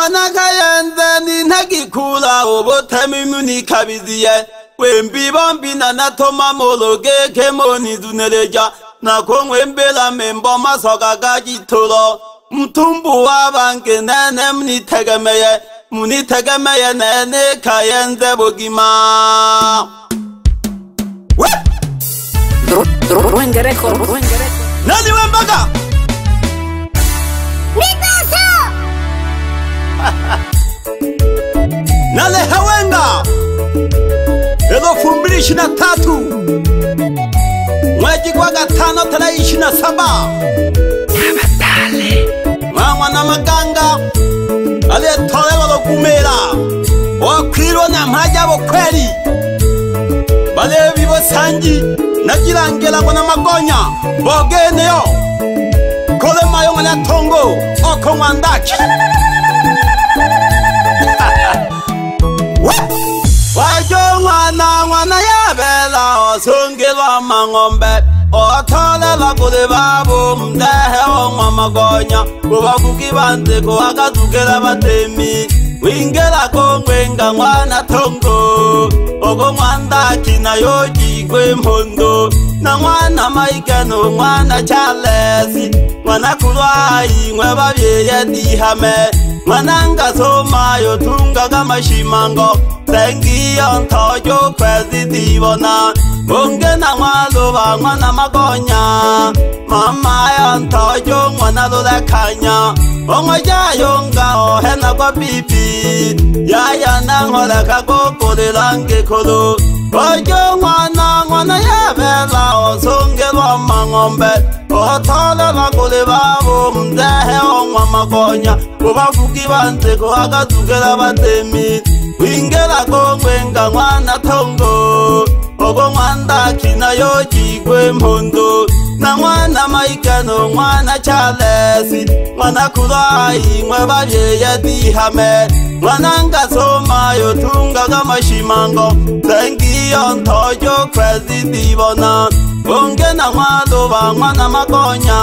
mwana kayenze ni ntagikura ubutemi muni kabiziye wembi bombi na natoma mologe kemoni dunereja nakongwe mbela membo masoga gagitoro mtumbu wabange nene muni tegemeye nene kayenze bogima nani wembaga nale hawenga elo 2023 mwezi kwa gatano tarehe 27 mwana maganga aliyetolewa lokumera wakwirwa na mpaja bokweli bale bibosangi nagirangela ngo namagonya bogeneyo kole mayo ngana tongo oko mwandaki wajo mwana yabela osongelwa mangombe otolela kule babu mdehe omwa magonya kubakuki bante ko akazukela batemi wingela kongwenga mwana tongo ogo mwandaki nayo jigwe mpondo na mwana maikeno mwana Charles mwana kulwai mwe babyeye dihame mwana ngasoma yo tunga kamashimango tengiyo ntojo kwezi bona bonge na mwaloba mwana magonya mama ya ntojo mwana lolekanya ongojayo ngao hena kwa bibi yaya nangole kagokolelange kolo ojo mwana yabela osongelwa mangombe otolela kule babo mdehe omwa magonya kubavuki bante ko akazukela batemi wingela kongwenga mwana tongo ogo mwandaki nayo jigwe mpondo na mwana maikeno mwana Charles mwana kulai mwe babyeye dihame mwana ngasoma yo tunga kamashimango tengiyo ntojo kwezi dibona bonge na mwaloba mwana magonya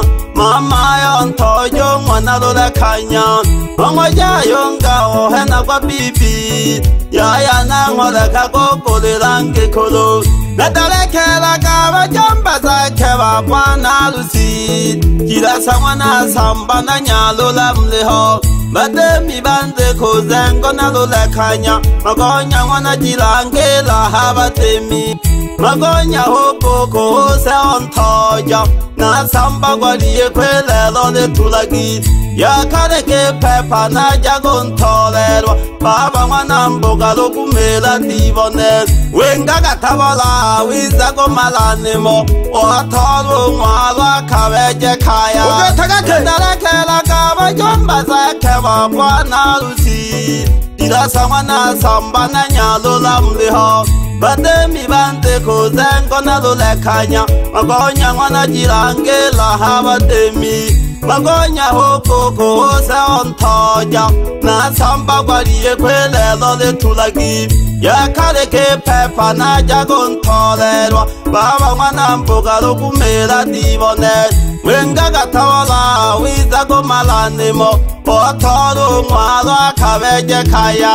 mama yo ntojo mwana lolekanya ongojayo ngao hena kwa bibi yaya nangole kagokolelange kolo natalekela kabajamba zake babwana lusi kirasa mwana samba na nyalola mleho batemi banze kozengo nalolekanya magonya mwana jirangela habatemi magonya hokoko hose ontoja na samba gwaliye kwelelo netulagi yakareke pepa na jago ntolerwa baba mwana mboga lokumela dibone wenga gatabala wizago malanimo oatolo mwala kabeje kaya narekela kabajomba zake babwana lusi irasa mwana samba na nyalola mliho batemi bante kozengo nalolekanya magonya mwana jirangela habatemi magonya hokoko hose ontoja na samba gwaliye kwelelo letulagi yakareke pepa na jago ntolerwa baba mwana mboga lokumela dibone wenga gatawala wizago malanimo otolo mwalo akabeje kaya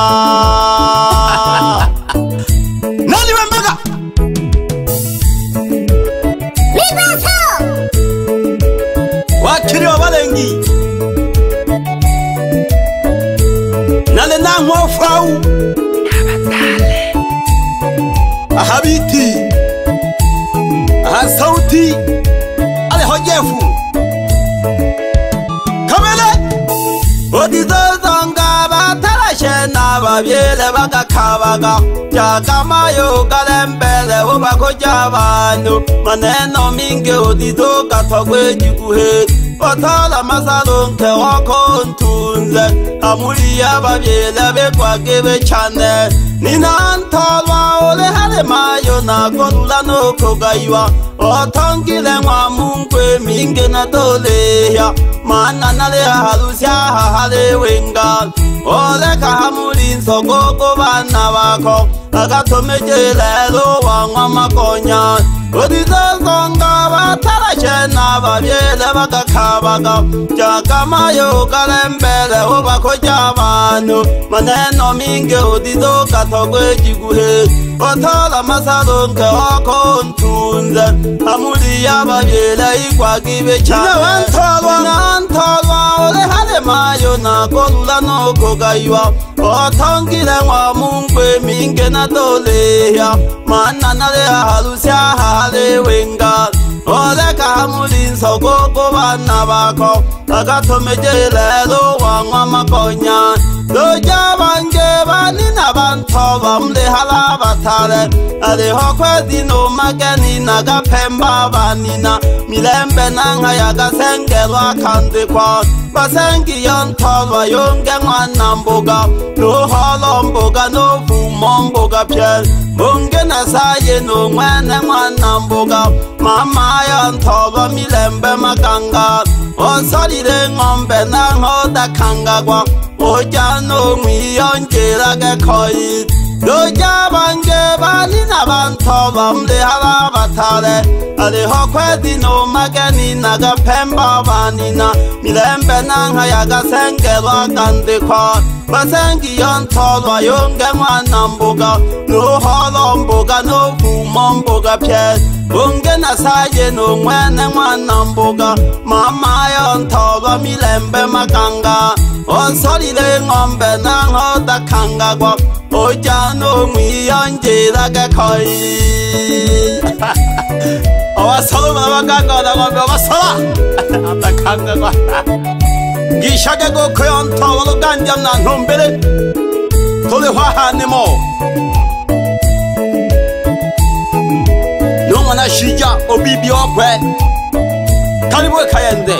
nani wembaga wakiri wabalengi nale nangwa frau ahabiti ahasauti ale hojefu kamele odizozonga batarashena babyele bagakabaga jakamayo galembele ubakoja abantu maneno mingi odizoga twagwejiguhe otala masalonke wako ntunze amuliya babyele bekwagebe cyane ninantolwa ole hale mayo nakolula nokogaiwa otongile mwa mungwe mingi na doleya mana nale halusya hale wenga ole kahamuli nsogogo bana bako agatomejelelo wangwa makonya odizozonga batarashena babyele baga kabaga Jakamayo kalembele ubako jabano Maneno mingi udido katogwe jiguhe Otala masalonke wako ntunze Amuli yababila igwa gibe chame Nantolwa ole hale mayo na kolula no kogaywa Otongile wa mungwe minge na doleya Mananale halusia hale wenga Ole kamulinso gogo bana bako Agatomejele wangwa makonya Doja banje bani na bantoba mle halabatale Aliho kwezi no mageni naga pemba banina Milembe nanga yaga sengelwa kandikwa Basengi yontoba yonge mwana mboga No holo mboga no fumo mboga pye Munge na saye no mwene mwana mboga Mama yontoba milembe makanga Osalire ngombe na hoda kangagwa Oja no mwiyonjera ge koi Doja banje bani na bantoba mle halabatale Aliho kwezi no mageni naga pemba banina Milembe nanga yaga sengelwa kandikwa Basengi yontolwa yonge mwana mboga No holo mboga no fumo mboga pye Munge na saye no mwene mwana mboga Mama yontolwa milembe makanga Osolile ngombe na hoda kangagwa Oja no mwiyonjera ge koi Owasolo mabakanga na ngombe owasala Atakangagwa Gishage go koyontowa lo ganjam na ntumbele Tole hwahanemo Nungana shija obibi okwe Kalibwe kayende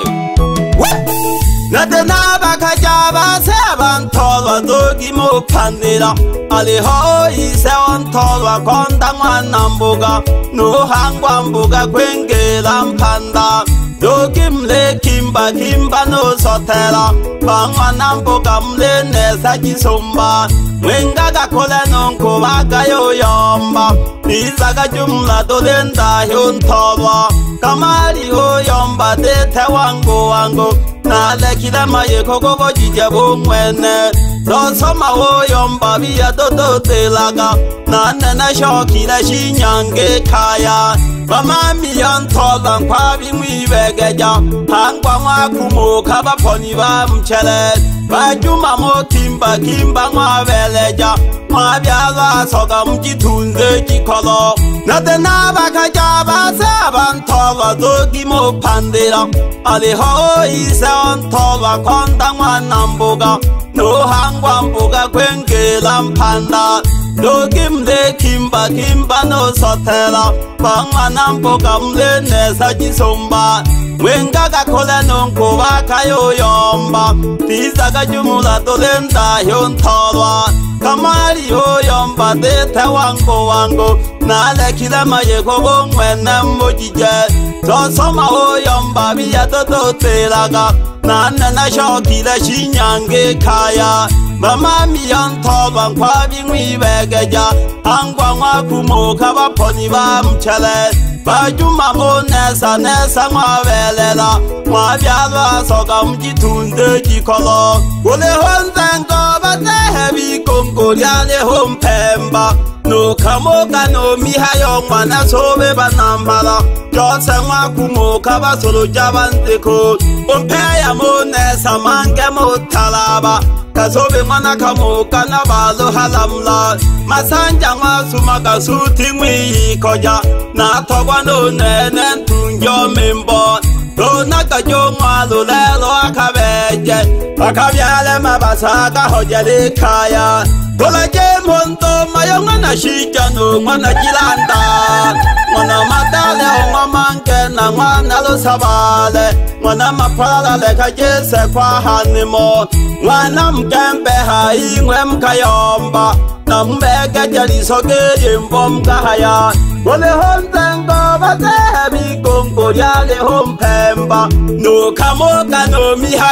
Nade nabaka jaba se abantolwa dogi mupandira Aliho ise ontolwa konda mwana mbuga Nuhangwa mbuga kwengela mpanda Dogi mle kimba kimba no sotela Bangwana mbuga mle nesa jisumba Mwengaga kole nonko waka yoyomba Nizaga jumla dolenda yontolwa Kamari yoyomba dete wango wango Nale kile maye kogogo jijebo mwene Dosoma woyomba biya dodo telaga Nane na shokile shinyange kaya Bamami yontola nkwabi mwibegeja Hangwa mwakumuka baponi ba mchele Bajuma motimba kimba mwabeleja Mwabyala soga mjitunze jikolo Nade nabaka jaba se abantola dogi mupandira Aliho ise ontola konda mwana mbuga Nuhangwa mbuga kwengela mpanda Dogi mle kimba kimba no sotela Bangwana mbuga mle nesa jisumba Wengaga kole nonko waka yoyomba Tizaga jumula dolenda yontolwa Kamari yoyomba dete wango wango Nale kile maye kogo mwene mojije Tosoma yoyomba biya dodo telaga Nane na shokile shinyange kaya Bamami yontoba nkwabi mwibegeja Hangwa mwakumuka baponi ba mchele Bajuma mo nesa nesa mwabelela Mwabyalwa soga mjitunze jikolo Ule honzengo batehe bikongo lyale hompemba Nukamoka no mihayo mwana sobe banambala Jose mwakumuka basolo jabanteko Umpeya mo nesa mange mo talaba Kasobe mwana kamuka na balo halamla Masanja mwasuma kasuti mwikoja Na togwa no nene ntunjo mimbo Dona kajo mwalo lelo akabeje Akabyale mabasaka hojeli kaya Tola jemonto mayo mwana shijano mwana jilanda Mwana matale onwa manke na mwana lo sabale Mwana mapala leka jese kwa hanimo Mwana mkembe haingwe mkayomba Na mbege jeli soge jimbo mkahaya Wole honzengo batehe bikongo yale hompemba Nukamoka no mihayo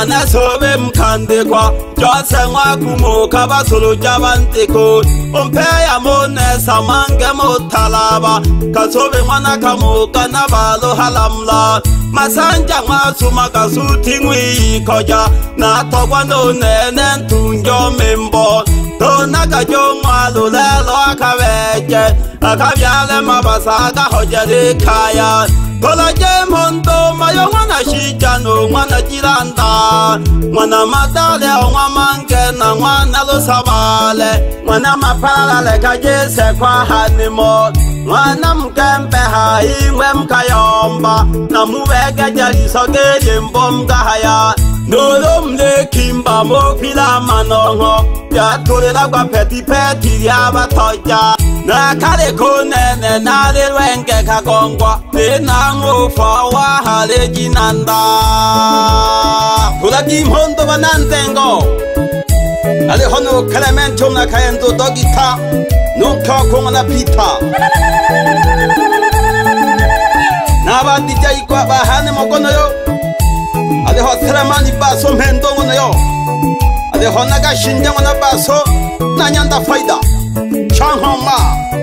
mwana sobe mkandikwa jose ngwa kumuka basulu jabantiko umpeya monesa mange mutalaba kasobe mwana kamuka nabalo halamla masanja ngwa suma kasuti ngwi koja na togwa no nene ntunjo membo dona kajo ngwa lulelo akabeje akabyale mabasa kahojere kaya Kola jemondo mayo mwana shijano mwana jiranda mwana madale mwana mangena mwana losabale mwana mapalale kajese kwa hanimo mwana mkembe haimwe mkayomba na muwege jalisoge mbomga haya Nolo mle kimba mo pila manongo ya tolela kwa peti peti ya batoja na kale konene na lwenge kagongwa na ngofa wa hale jinanda kula kimhondo banantengo ale hono Clemento na kaendo dogita nunca konga na pita na ba DJ kwa bahane mokono yo ale ho Selemani baso mhendo ngono yo ale ho naga shinja ngona baso na nyanda faida changhoma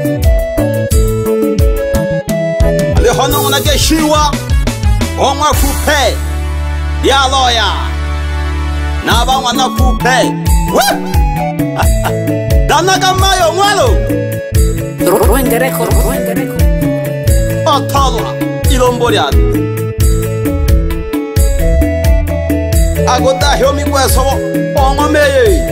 ale ho ngona ke shiwa onwa kupe ya loya na ba ngona kupe dana kamayo mwalo ruengereko otala ilomboria agoda hiomi kweso ongomeye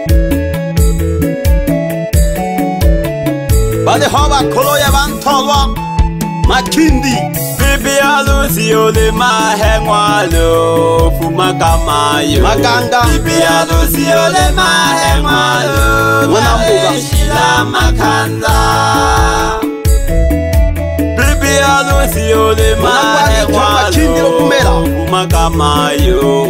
bale hoba kolo ya bantolwa makindi bibi alusio le mahengwalo fuma kamayo maganga bibi alusio le mahengwalo wanambuga shila makanda bibi alusio le mahengwalo fuma kamayo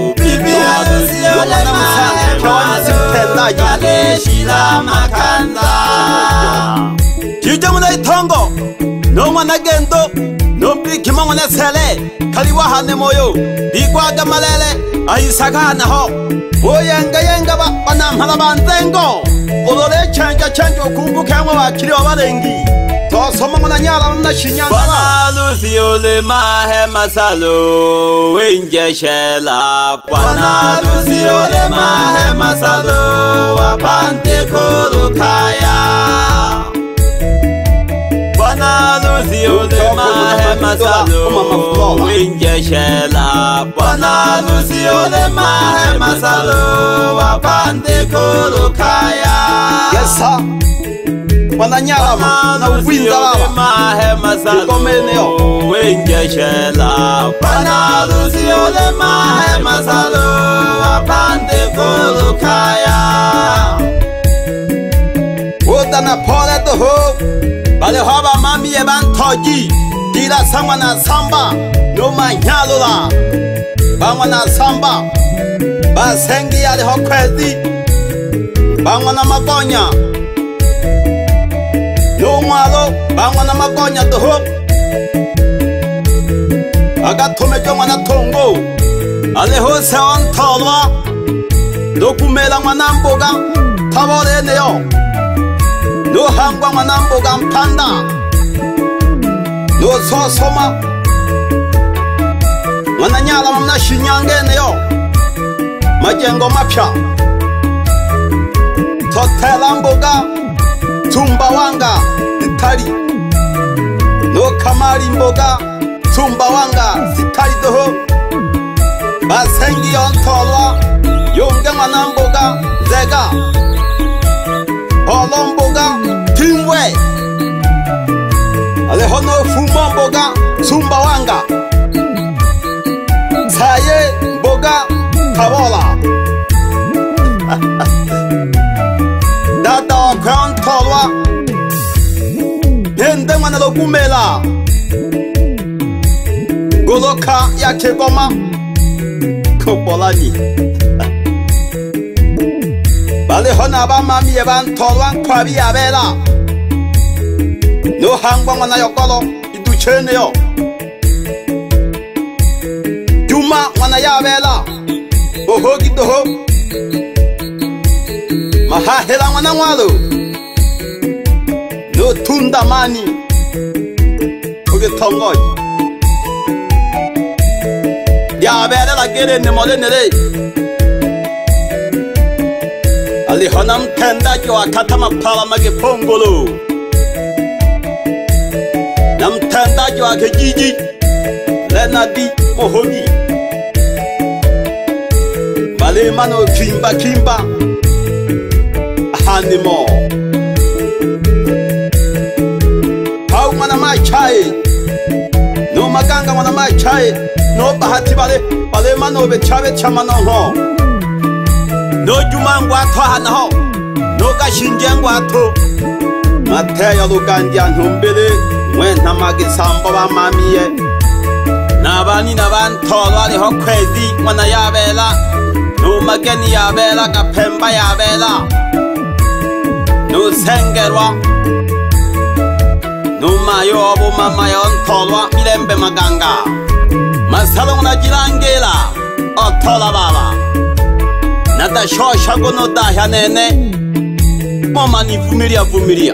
shila makanda Jijamuna itongo no mwana gendo no mbikima mwana sele kaliwa hane moyo digwaga malele ayisagana ho boyenga banamhala bantengo olole chanja okumbuke mwa bakiri abarengi tosoma mwana nyala mna shinyanga bana lusiole mahe masalo wenjeshela bana lusiole mahe masalo wapante kolukaya bana lusiole mahe masalo wenjeshela bana lusiole mahe masalo wapante kolukaya yesa Wananyala na uwinda lava Ikomeneo Wengeshela Panalusiole mahe masalo Wapande kolukaya Woda na pole toho Bale hoba mami ebantoji Dila sangwa na samba No manyalula Bangwa na samba Basengi yale hokwezi Bangwa na magonya Yo malo bangwa na magonya toho agatome jo mwana tongo ale hose ontolwa dokumela mwana mboga tabore neyo no hangwa mwana mboga mpanda no sosoma mwana nyala mwana shinyange neyo majengo mapya totela mboga Sumbawanga sitari no kamari mboga Sumbawanga sitari doho basengi ontolwa yonge mwana mboga zega olo mboga timwe ale hono fuma mboga Sumbawanga saye mboga kabola Dada crown tolwa Hende mwana lokumela Goloka ya kegoma Kopolani Bale hona ba mami eban tolwa kwabi abela No hangwa mwana yokolo iduchene yo Juma mwana ya abela mohogi doho mahahela mwana mwalo no tunda mani kuge tongoji ya bere la gere ne mole nere ali honam tenda jo akatama pala mage pongolo nam tenda jo akejiji lena di mohogi bale mano kimba kimba hanimo hau mana mai chai no maganga mana mai chai no bahati bale mano be chabe chamano ho no jumangwa to hana ho no gashinjengwa to mateya lugandya ntumbere mwenta mage samba ba mamiye nabani nabantolo aliho kwezi mwana yabela no mageni yabela kapemba yabela no sengerwa no mayo obo mama yontolwa milembe maganga masalo na jirangela otola baba nata shosha gono dahya nene mama ni vumilia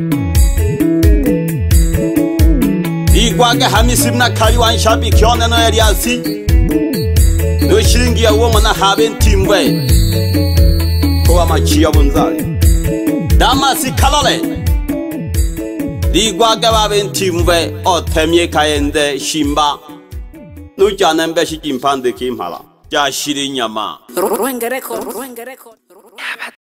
igwage hamisimna kali wanshabi kyone no eriasi no shiringi ya uwo mwana haben timwe kwa machia bunzali damasi kalole igwage baben timwe otemye kayende shimba no janembe shikimpande kimhala ja shiri nyama Ruengereko